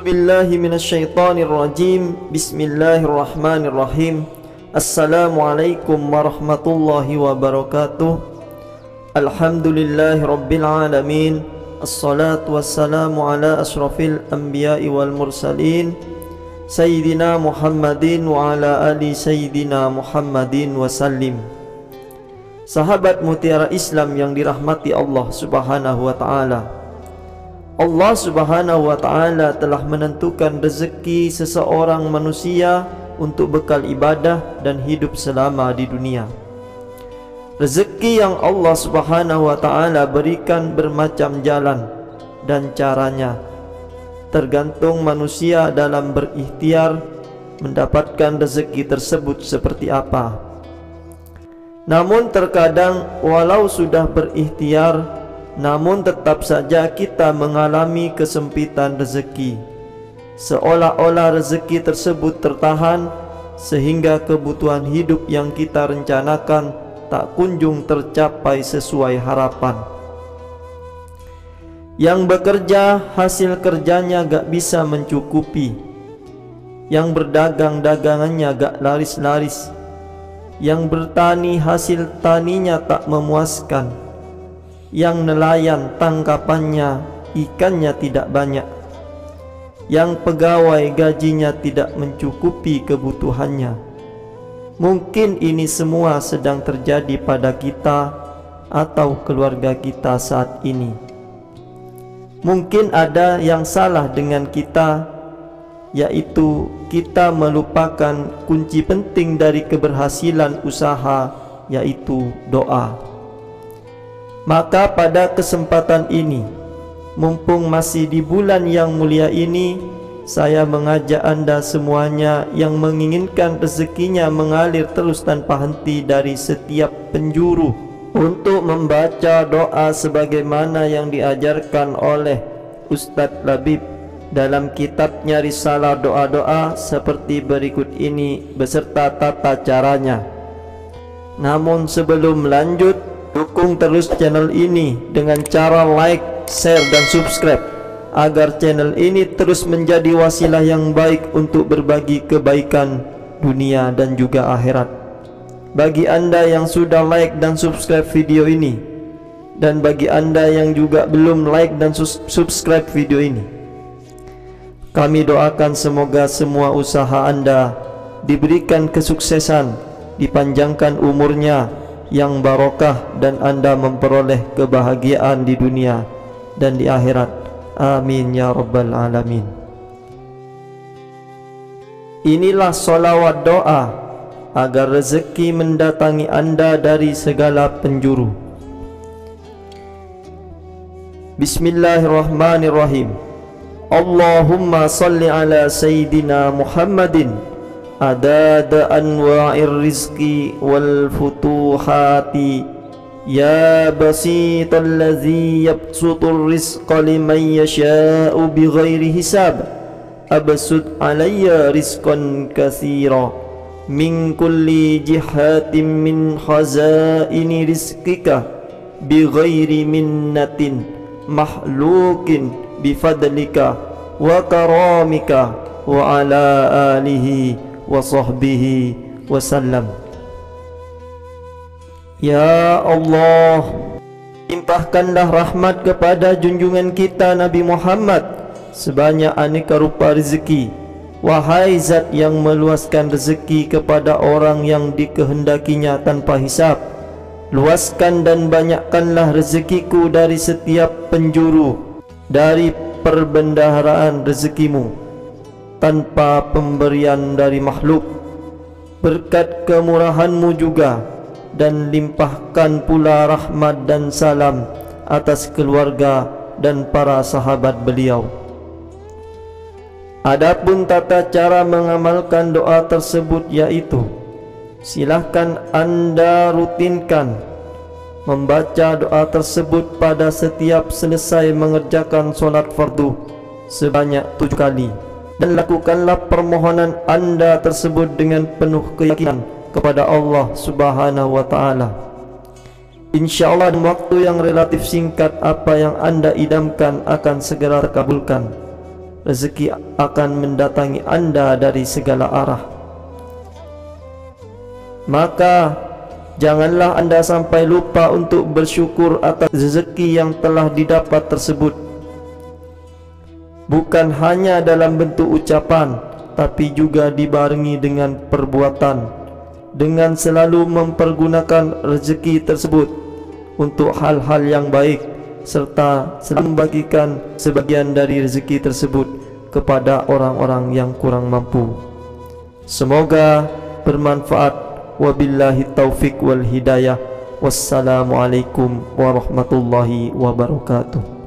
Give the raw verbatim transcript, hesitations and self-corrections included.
billahi minasyaitonir rajim. Bismillahirrahmanirrahim. Assalamualaikum warahmatullahi wabarakatuh. Alhamdulillahi rabbil alamin. Assalatu wassalamu ala asrafil anbiya'i wal mursalin Sayyidina Muhammadin wa ala ali Sayyidina Muhammadin wasallim. Sahabat Mutiara Islam yang dirahmati Allah subhanahu wa ta'ala, Allah subhanahu wa ta'ala telah menentukan rezeki seseorang manusia untuk bekal ibadah dan hidup selama di dunia. Rezeki yang Allah subhanahu wa ta'ala berikan bermacam jalan dan caranya, tergantung manusia dalam berikhtiar mendapatkan rezeki tersebut seperti apa. Namun terkadang walau sudah berikhtiar, namun tetap saja kita mengalami kesempitan rezeki, seolah-olah rezeki tersebut tertahan sehingga kebutuhan hidup yang kita rencanakan tak kunjung tercapai sesuai harapan. Yang bekerja hasil kerjanya gak bisa mencukupi, yang berdagang dagangannya gak laris-laris, yang bertani hasil taninya tak memuaskan, yang nelayan tangkapannya ikannya tidak banyak, yang pegawai gajinya tidak mencukupi kebutuhannya. Mungkin ini semua sedang terjadi pada kita atau keluarga kita saat ini. Mungkin ada yang salah dengan kita, yaitu kita melupakan kunci penting dari keberhasilan usaha, yaitu doa. Maka pada kesempatan ini, mumpung masih di bulan yang mulia ini, saya mengajak Anda semuanya yang menginginkan rezekinya mengalir terus tanpa henti dari setiap penjuru, untuk membaca doa sebagaimana yang diajarkan oleh Ustadz Labib dalam kitabnya Risalah Doa-Doa seperti berikut ini beserta tata caranya. Namun sebelum lanjut, dukung terus channel ini dengan cara like, share, dan subscribe agar channel ini terus menjadi wasilah yang baik untuk berbagi kebaikan dunia dan juga akhirat. Bagi Anda yang sudah like dan subscribe video ini, dan bagi Anda yang juga belum like dan subscribe video ini, kami doakan semoga semua usaha Anda diberikan kesuksesan, dipanjangkan umurnya yang barokah, dan Anda memperoleh kebahagiaan di dunia dan di akhirat. Amin ya rabbal alamin. Inilah solawat doa agar rezeki mendatangi Anda dari segala penjuru. Bismillahirrahmanirrahim. Allahumma salli ala Sayyidina Muhammadin adada anwa'ir rizqi wal futuhati, ya basital ladzi yabsutur rizqa liman yasha'u bighairi hisab, absut alayya rizqan katsira min kulli jihatin min khazaini rizqika bighairi minnatin mahlukin bifadlika wa karamika wa ala alihi wa sahbihi wasallam. Ya Allah, limpahkanlah rahmat kepada junjungan kita Nabi Muhammad sebanyak aneka rupa rezeki. Wahai Zat yang meluaskan rezeki kepada orang yang dikehendakinya tanpa hisab, luaskan dan banyakkanlah rezekiku dari setiap penjuru, dari perbendaharaan rezekimu tanpa pemberian dari makhluk, berkat kemurahanmu juga, dan limpahkan pula rahmat dan salam atas keluarga dan para sahabat beliau. Adapun tata cara mengamalkan doa tersebut, yaitu silahkan Anda rutinkan membaca doa tersebut pada setiap selesai mengerjakan solat fardu sebanyak tujuh kali, dan lakukanlah permohonan Anda tersebut dengan penuh keyakinan kepada Allah subhanahu wa ta'ala. InsyaAllah dalam waktu yang relatif singkat, apa yang Anda idamkan akan segera terkabulkan. rezeki akan mendatangi Anda dari segala arah. Maka janganlah Anda sampai lupa untuk bersyukur atas rezeki yang telah didapat tersebut, bukan hanya dalam bentuk ucapan, tapi juga dibarengi dengan perbuatan, dengan selalu mempergunakan rezeki tersebut untuk hal-hal yang baik, serta selalu membagikan sebagian dari rezeki tersebut kepada orang-orang yang kurang mampu. Semoga bermanfaat. Wabillahi taufiq wal hidayah. Wassalamualaikum warahmatullahi wabarakatuh.